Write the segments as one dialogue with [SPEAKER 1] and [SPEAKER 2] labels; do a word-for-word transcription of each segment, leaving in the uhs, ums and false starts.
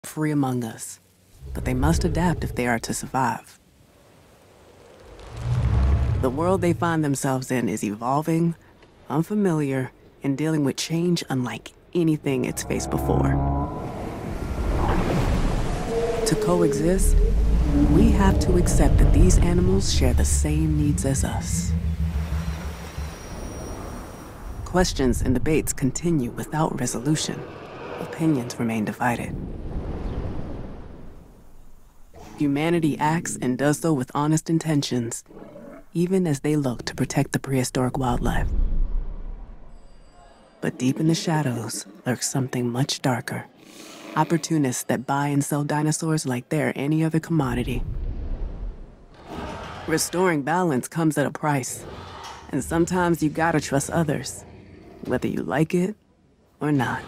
[SPEAKER 1] free among us, but they must adapt if they are to survive. The world they find themselves in is evolving, unfamiliar, and dealing with change unlike anything it's faced before. To coexist, we have to accept that these animals share the same needs as us. Questions and debates continue without resolution. Opinions remain divided. Humanity acts and does so with honest intentions, even as they look to protect the prehistoric wildlife. But deep in the shadows lurks something much darker. Opportunists that buy and sell dinosaurs like they're any other commodity. Restoring balance comes at a price, and sometimes you gotta trust others, whether you like it or not.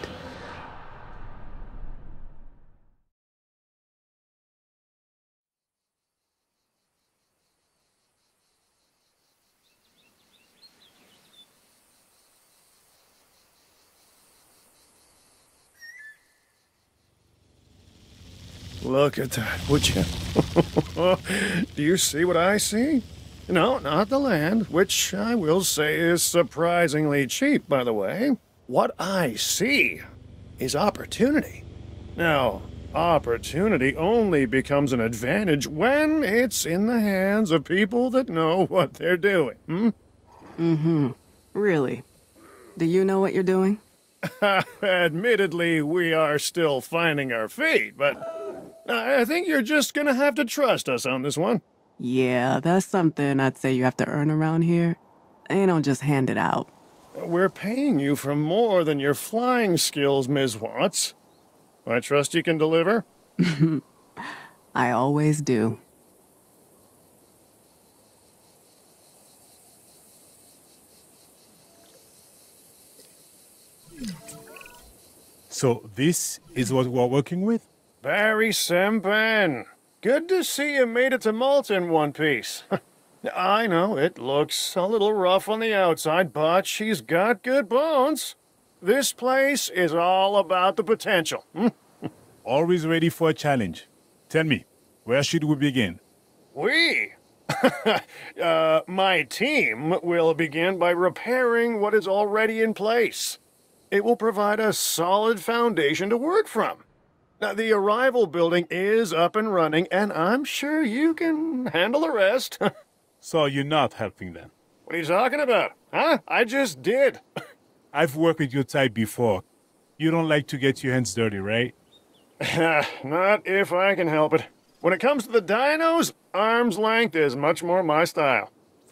[SPEAKER 2] Look at that, would you? Do you see what I see? No, not the land, which I will say is surprisingly cheap, by the way. What I see is opportunity. Now, opportunity only becomes an advantage when it's in the hands of people that know what they're doing, hmm?
[SPEAKER 1] Mm-hmm. Really? Do you know what you're doing?
[SPEAKER 2] Admittedly, we are still finding our feet, but I think you're just gonna have to trust us on this one.
[SPEAKER 1] Yeah, that's something I'd say you have to earn around here. They don't just hand it out.
[SPEAKER 2] We're paying you for more than your flying skills, Miz Watts. I trust you can deliver?
[SPEAKER 1] I always do.
[SPEAKER 3] So this is what we're working with?
[SPEAKER 2] Barry Sempen. Good to see you made it to Malta in one piece. I know, it looks a little rough on the outside, but she's got good bones. This place is all about the potential.
[SPEAKER 3] Always ready for a challenge. Tell me, where should we begin?
[SPEAKER 2] We? uh, my team will begin by repairing what is already in place. It will provide a solid foundation to work from. Now, the arrival building is up and running, and I'm sure you can handle the rest.
[SPEAKER 3] So you're not helping them?
[SPEAKER 2] What are you talking about? Huh? I just did.
[SPEAKER 3] I've worked with your type before. You don't like to get your hands dirty, right?
[SPEAKER 2] Not if I can help it. When it comes to the dinos, arm's length is much more my style.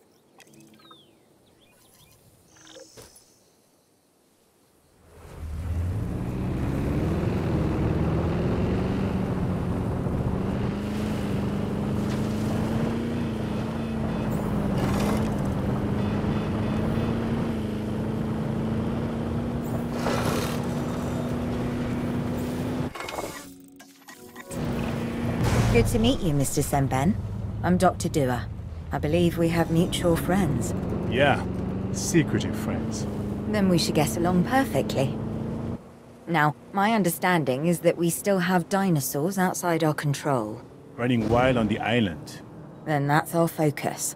[SPEAKER 4] Good to meet you, Mister Sempen. I'm Doctor Dua. I believe we have mutual friends.
[SPEAKER 3] Yeah, secretive friends.
[SPEAKER 4] Then we should get along perfectly. Now, my understanding is that we still have dinosaurs outside our control.
[SPEAKER 3] Running wild on the island.
[SPEAKER 4] Then that's our focus.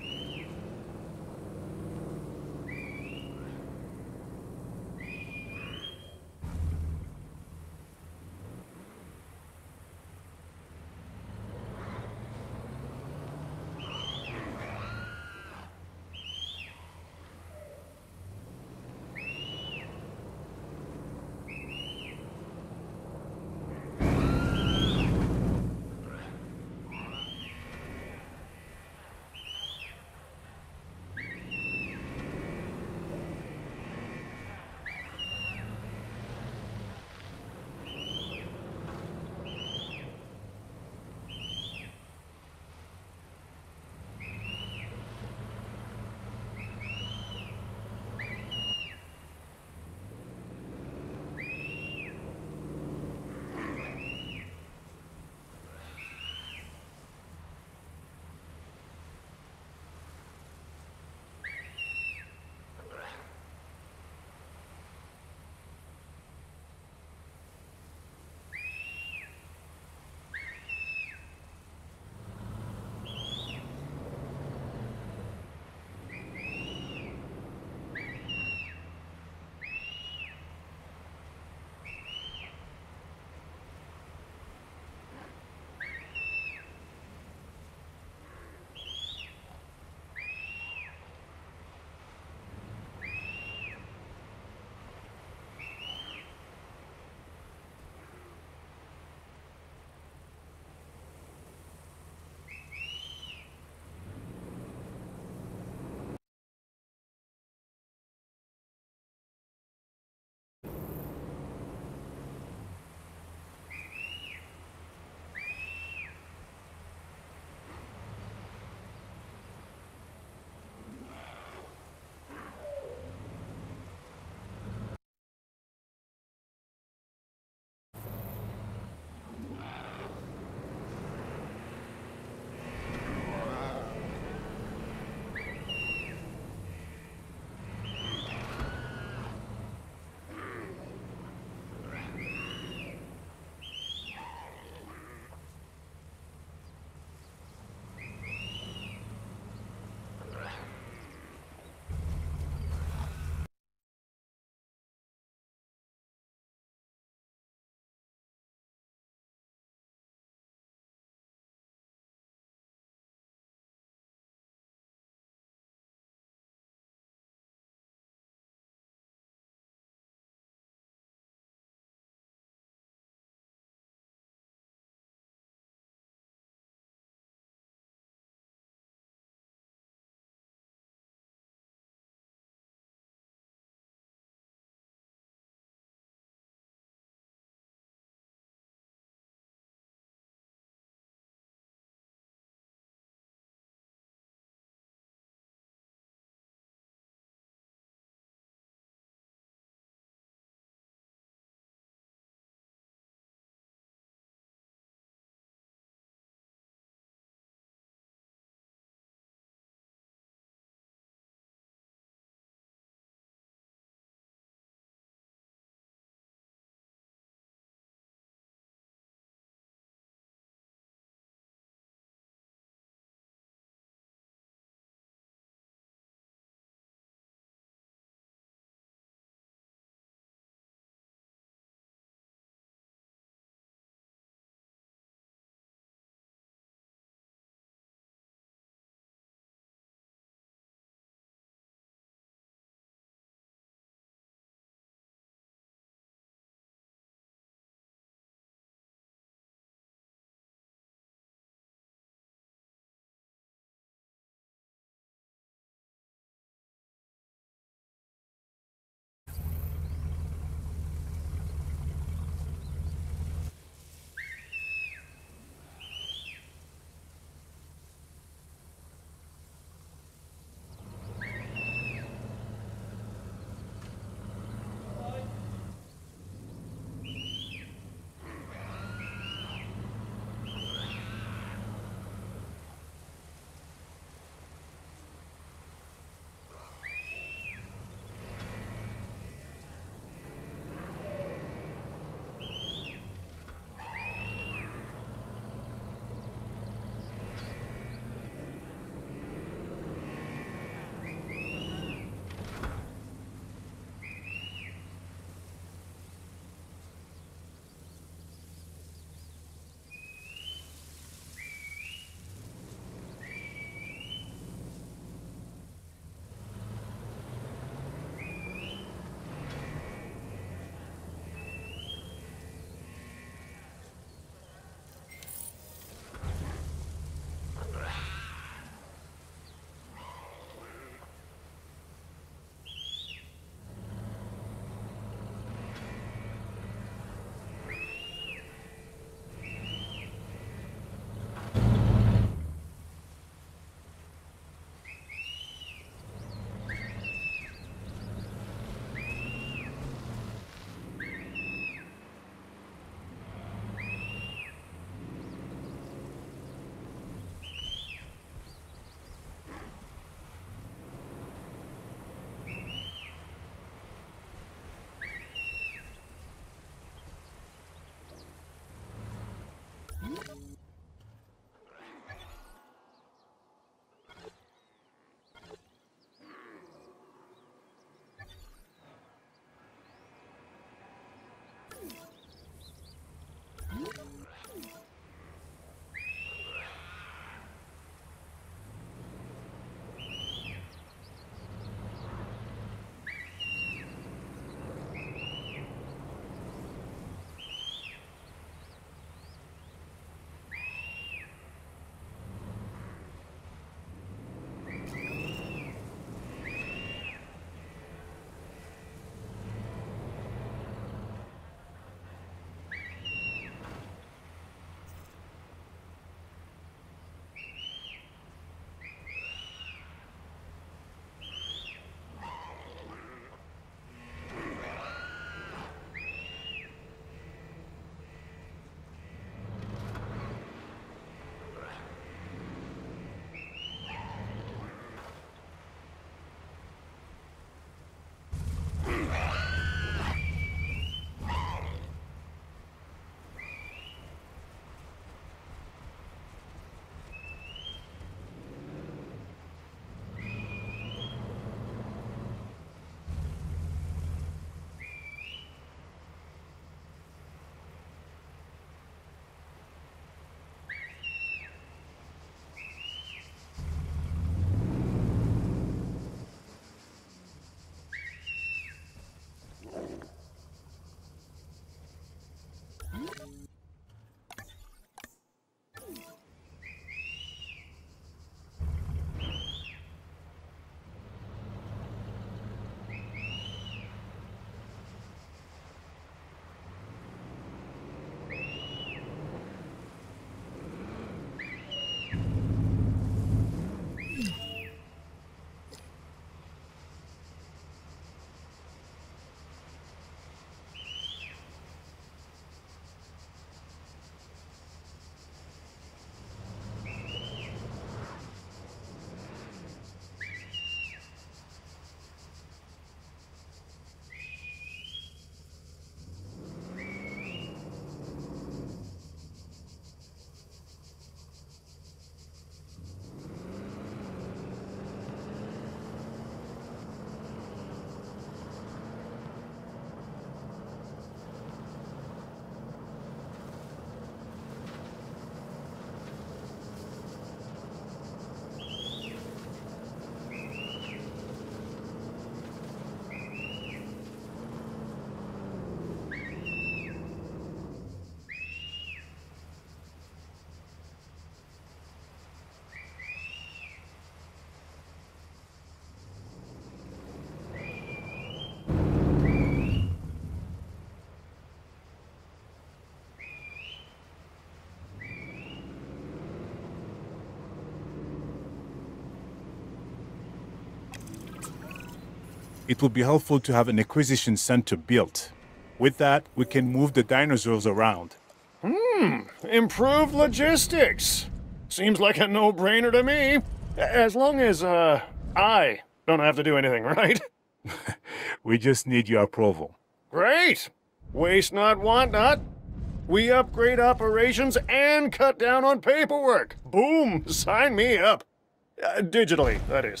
[SPEAKER 3] it will be helpful to have an acquisition center built. With that, we can move the dinosaurs around.
[SPEAKER 2] Hmm, improved logistics. Seems like a no-brainer to me. As long as, uh, I don't have to do anything, right?
[SPEAKER 3] We just need your approval.
[SPEAKER 2] Great! Waste not, want not. We upgrade operations and cut down on paperwork. Boom! Sign me up. Uh, digitally, that is.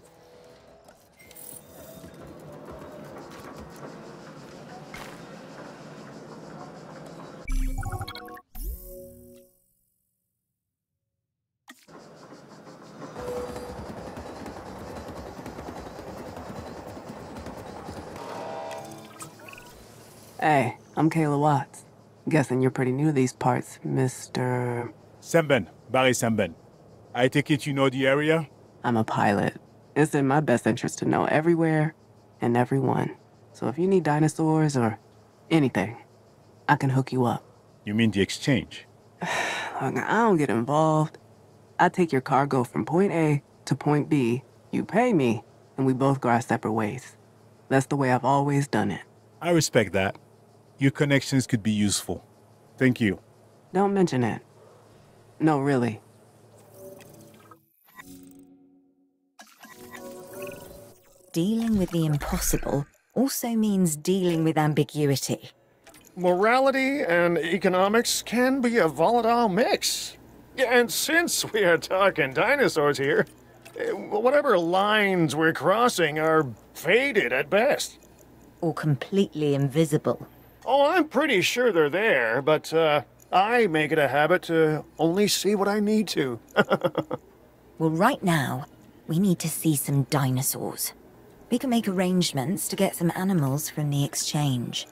[SPEAKER 1] Hey, I'm Kayla Watts. Guessing you're pretty new to these parts, Mister
[SPEAKER 3] Semben, Barry Semben. I take it you know the area?
[SPEAKER 1] I'm a pilot. It's in my best interest to know everywhere and everyone. So if you need dinosaurs or anything, I can hook you up.
[SPEAKER 3] You mean the exchange?
[SPEAKER 1] Look, I don't get involved. I take your cargo from point A to point B, you pay me, and we both go our separate ways. That's the way I've always done it.
[SPEAKER 3] I respect that. Your connections could be useful. Thank you.
[SPEAKER 1] Don't mention it. No, really.
[SPEAKER 4] Dealing with the impossible also means dealing with ambiguity.
[SPEAKER 2] Morality and economics can be a volatile mix. Yeah, and since we are talking dinosaurs here, eh, whatever lines we're crossing are faded at best.
[SPEAKER 4] Or completely invisible.
[SPEAKER 2] Oh, I'm pretty sure they're there, but uh, I make it a habit to only see what I need to.
[SPEAKER 4] Well, right now, we need to see some dinosaurs. We can make arrangements to get some animals from the exchange.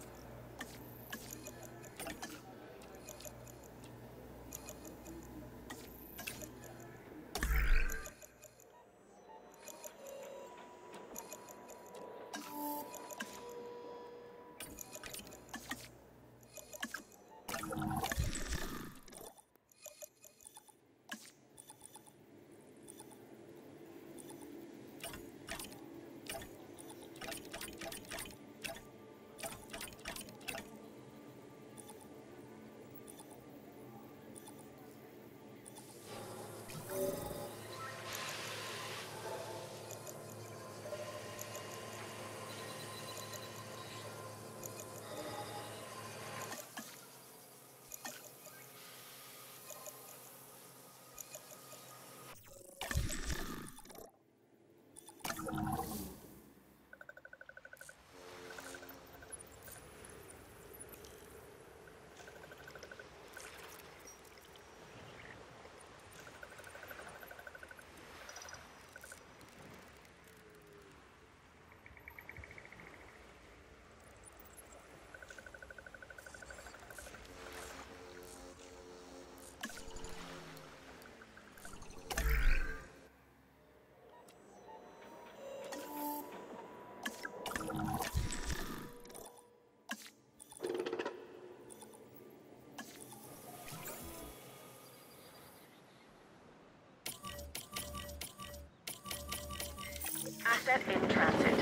[SPEAKER 5] Asset in transit.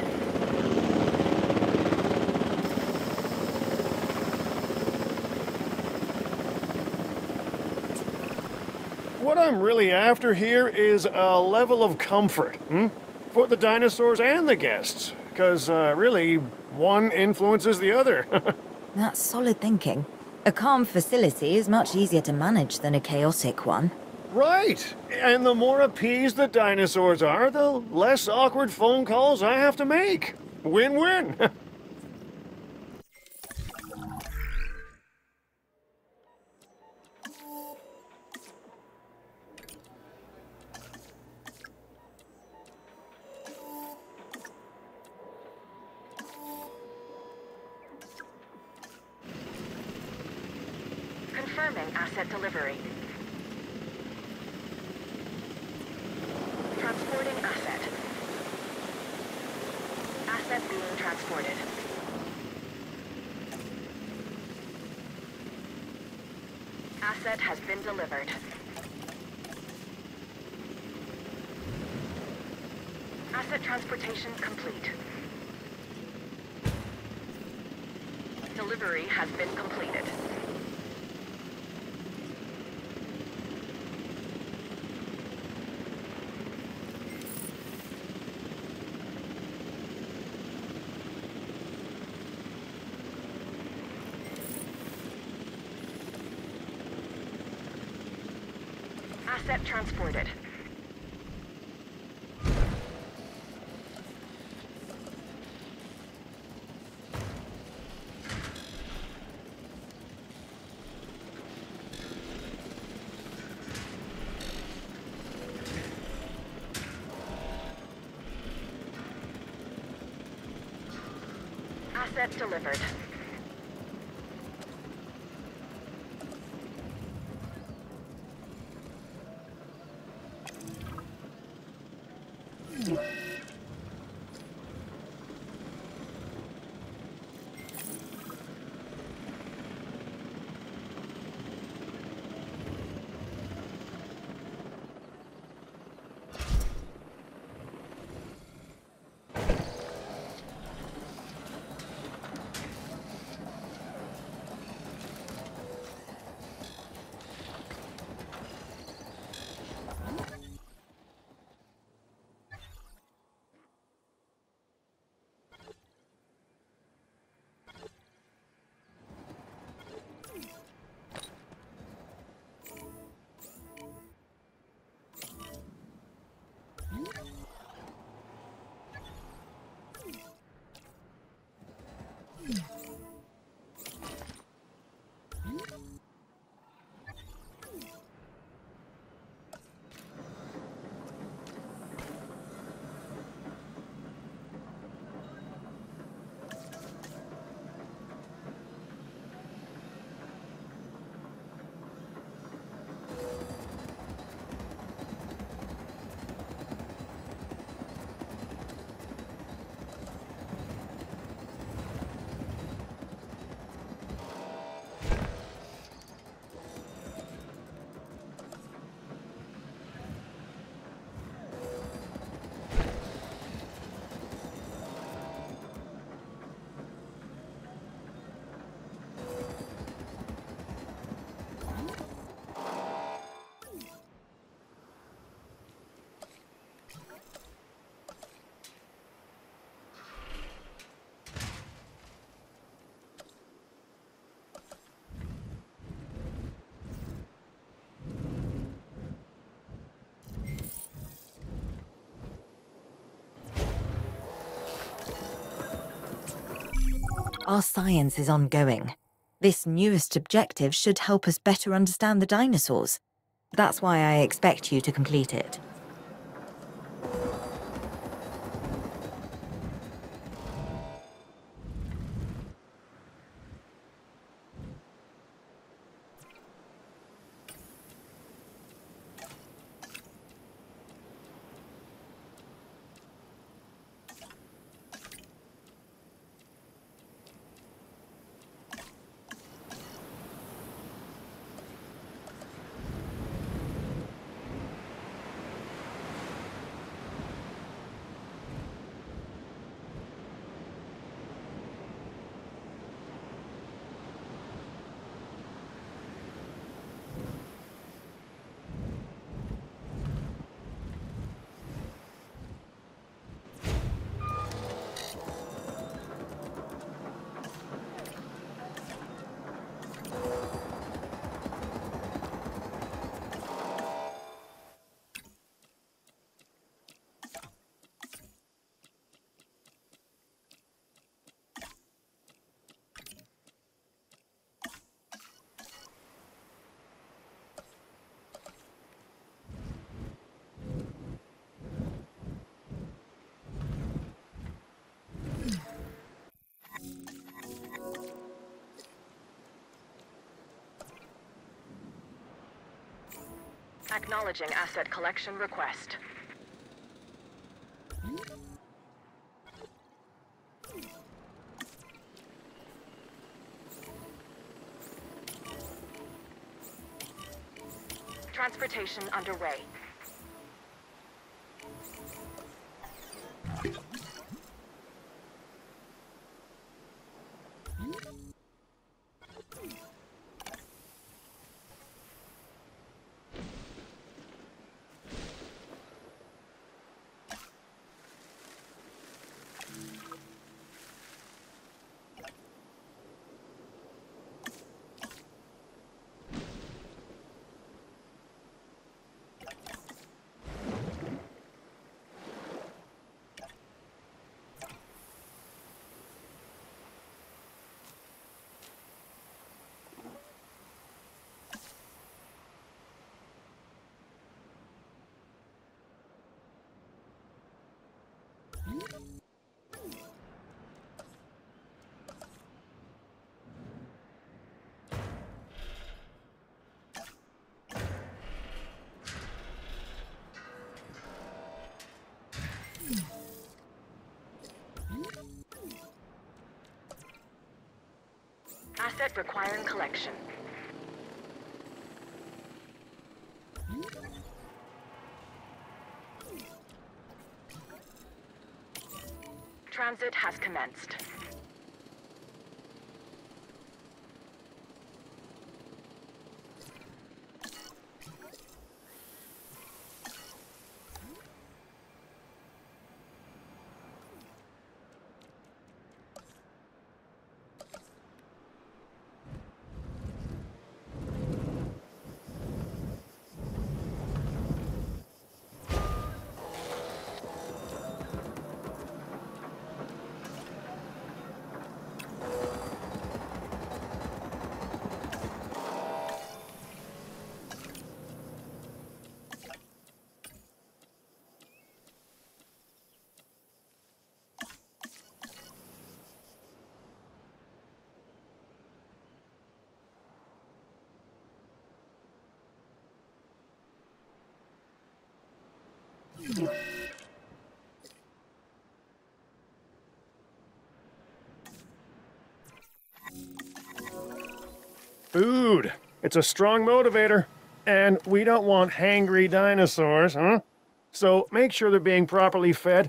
[SPEAKER 2] What I'm really after here is a level of comfort, hmm? For the dinosaurs and the guests. Because, uh, really, one influences the other.
[SPEAKER 4] That's solid thinking. A calm facility is much easier to manage than a chaotic one.
[SPEAKER 2] Right. And the more appeased the dinosaurs are, the less awkward phone calls I have to make. Win-win.
[SPEAKER 5] Confirming asset delivery. Transporting asset. Asset being transported. Asset has been delivered. Asset transportation complete. Delivery has been completed. Asset transported. Asset delivered.
[SPEAKER 4] Our science is ongoing. This newest objective should help us better understand the dinosaurs. That's why I expect you to complete it.
[SPEAKER 5] Acknowledging asset collection request. Transportation underway. Asset requiring collection. Transit has commenced.
[SPEAKER 2] Food. It's a strong motivator. And we don't want hangry dinosaurs, huh? So make sure they're being properly fed.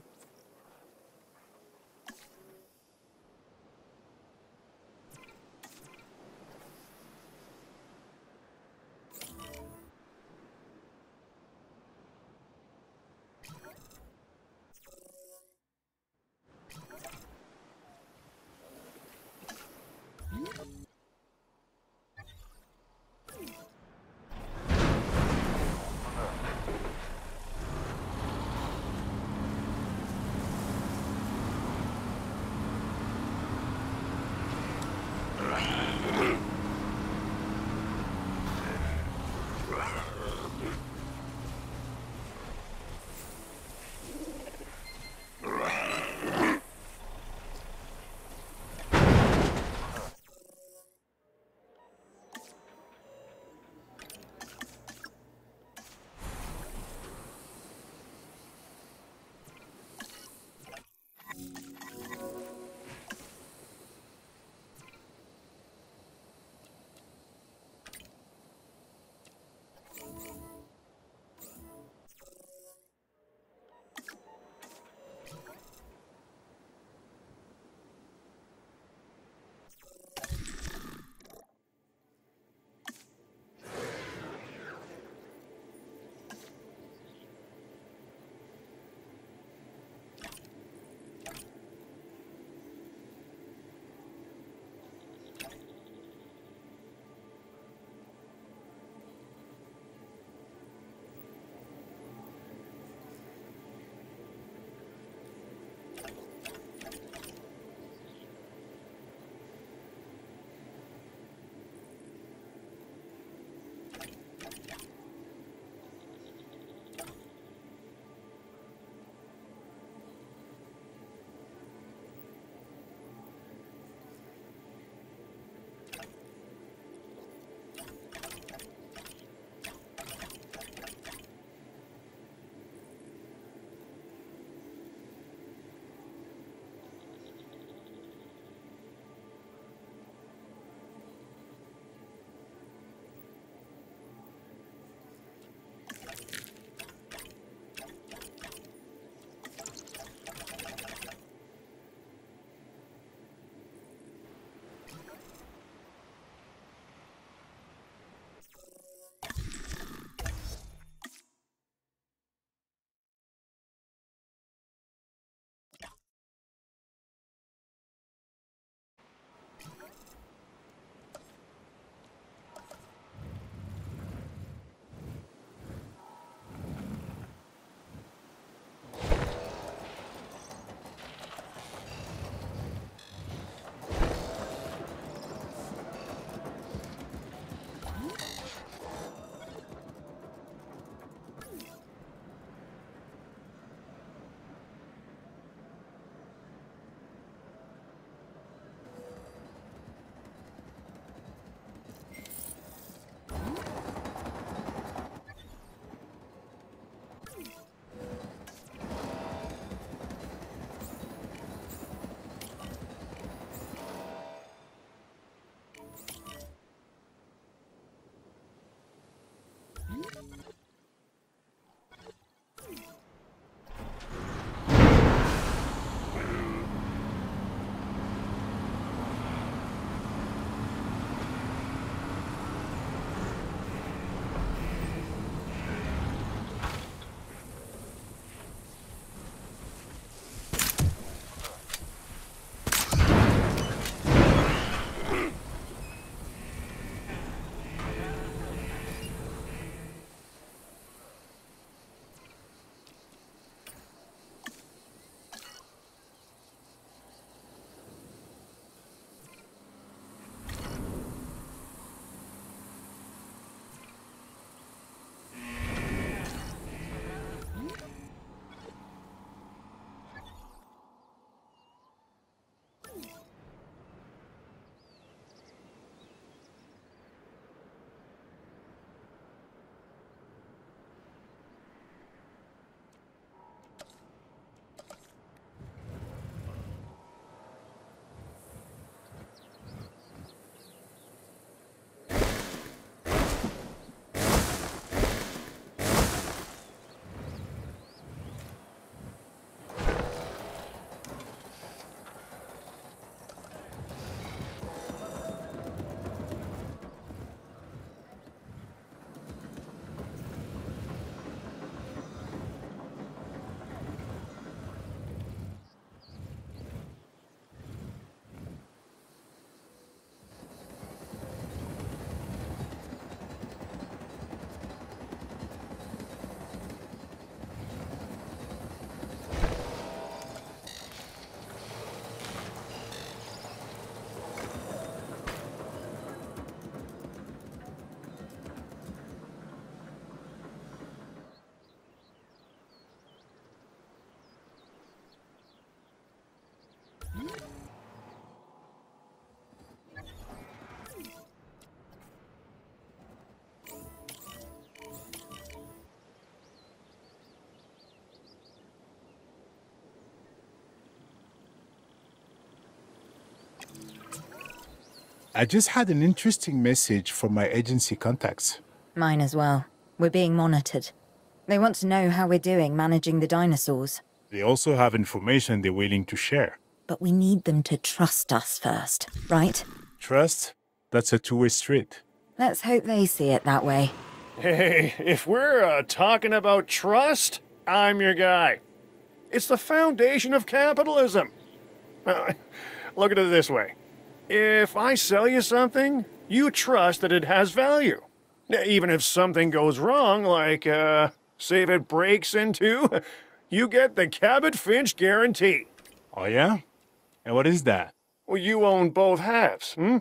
[SPEAKER 3] I just had an interesting message from my agency contacts.
[SPEAKER 4] Mine as well. We're being monitored. They want to know how we're doing managing the dinosaurs.
[SPEAKER 3] They also have information they're willing to share.
[SPEAKER 4] But we need them to trust us first, right?
[SPEAKER 3] Trust? That's a two-way street.
[SPEAKER 4] Let's hope they see it that way.
[SPEAKER 2] Hey, if we're uh, talking about trust, I'm your guy. It's the foundation of capitalism. Uh, look at it this way. If I sell you something, you trust that it has value. Even if something goes wrong, like, uh, say if it breaks in two, you get the Cabot Finch guarantee.
[SPEAKER 3] Oh yeah? And what is that?
[SPEAKER 2] Well, you own both halves, hmm?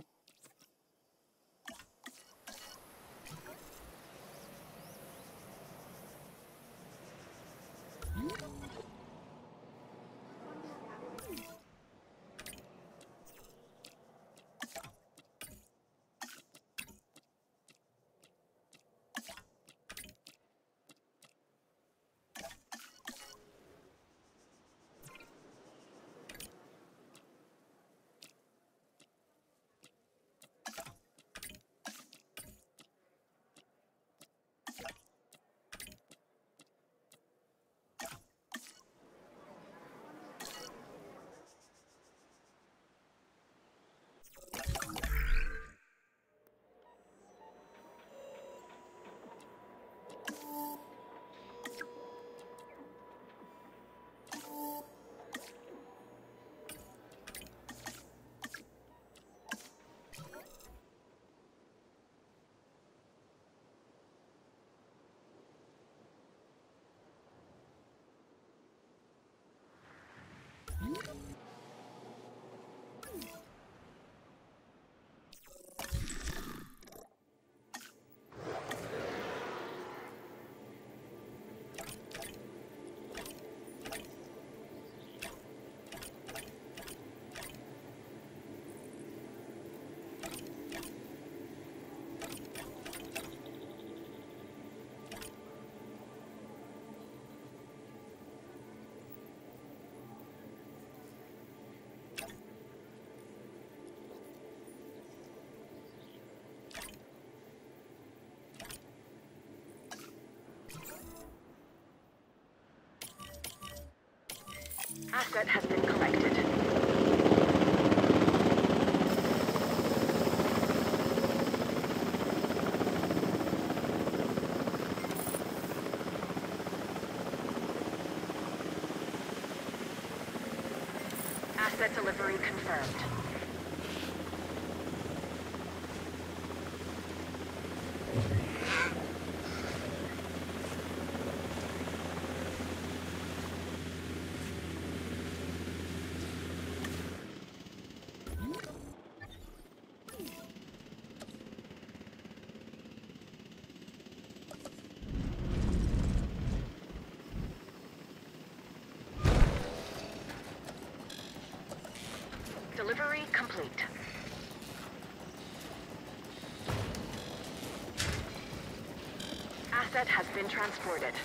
[SPEAKER 5] Asset has been collected. Asset delivery confirmed. Delivery complete. Asset has been transported.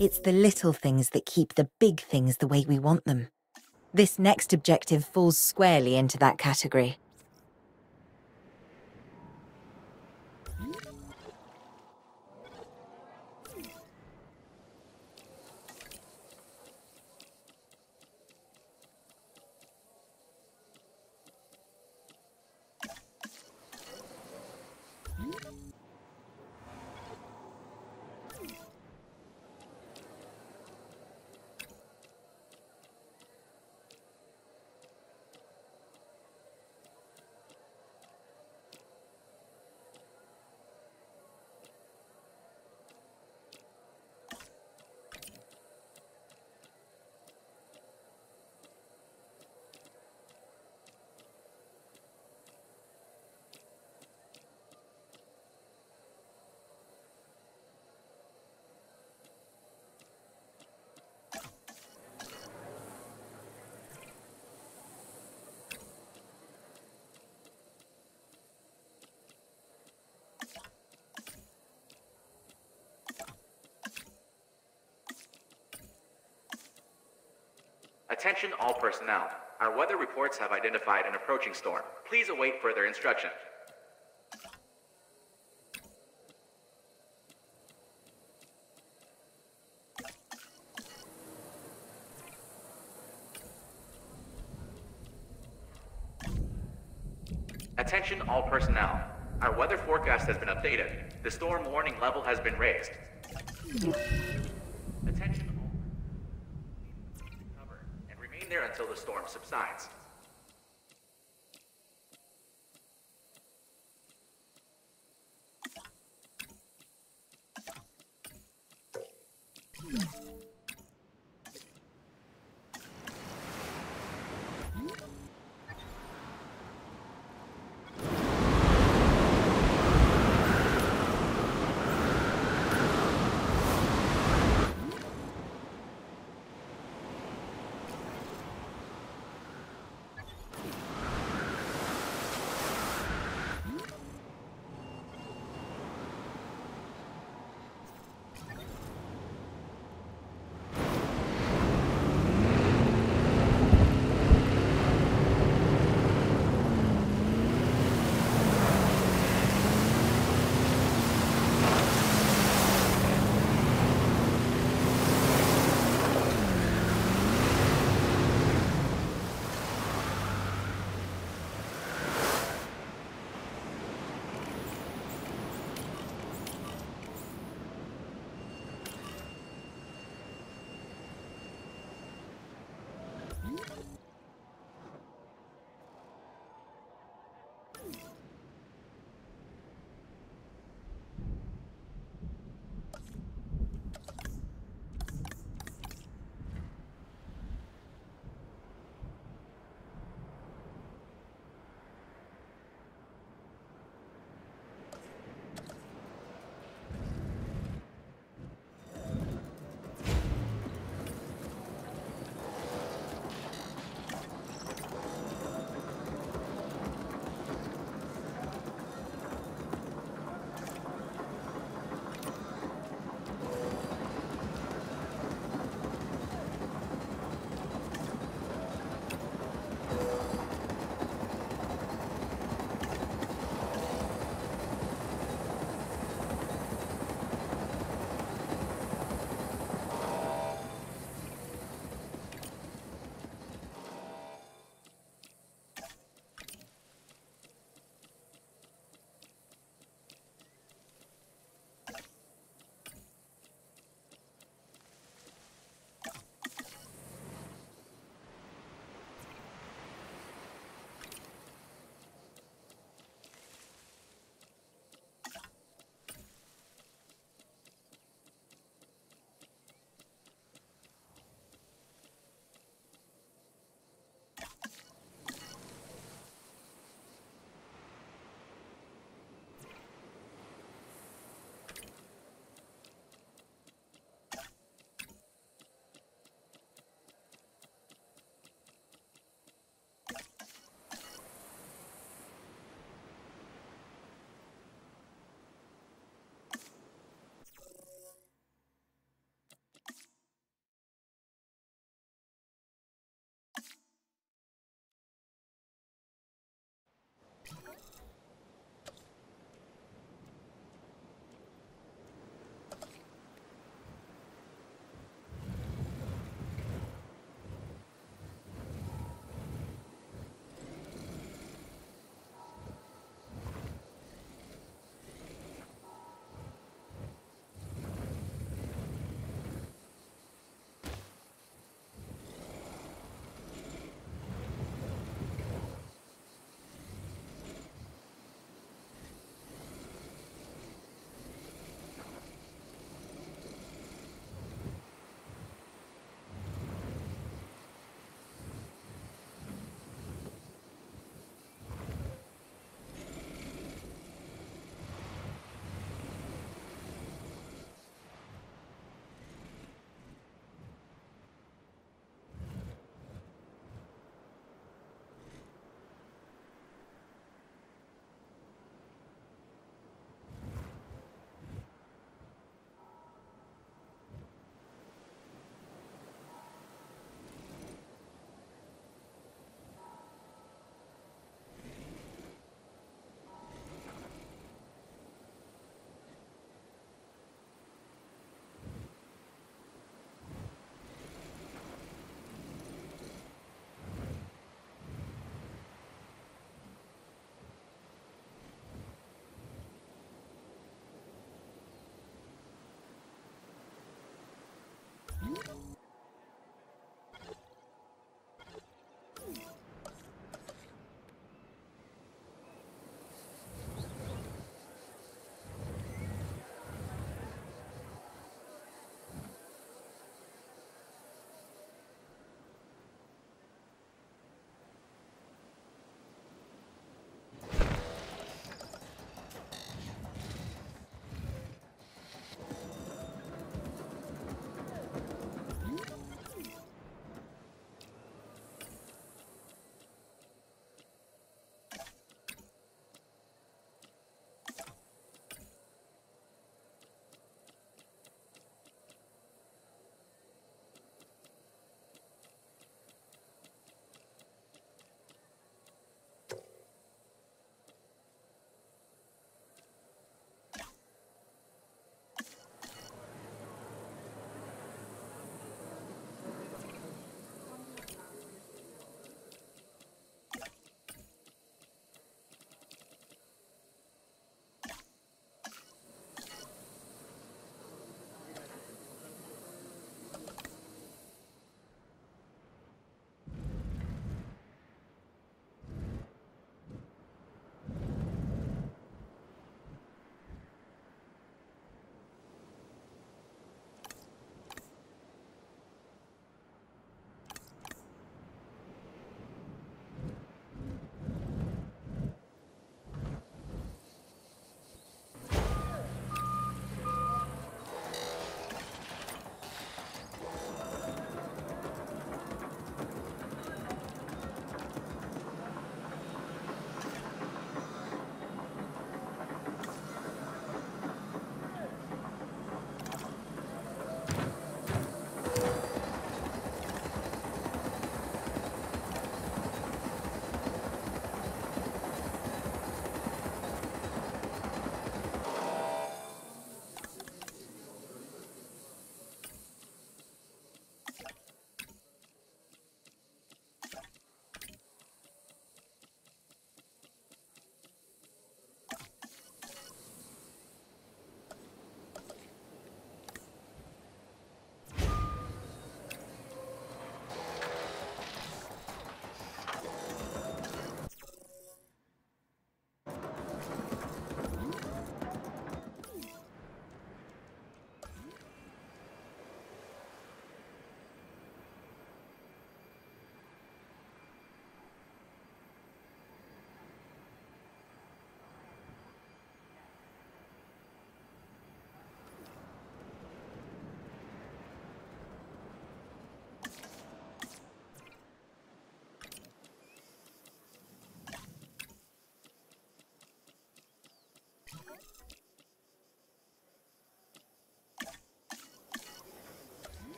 [SPEAKER 4] It's the little things that keep the big things the way we want them. This next objective falls squarely into that category.
[SPEAKER 6] Attention all personnel. Our weather reports have identified an approaching storm. Please await further instruction. Attention all personnel. Our weather forecast has been updated. The storm warning level has been raised. Attention all. Cover and remain there until the storm subsides.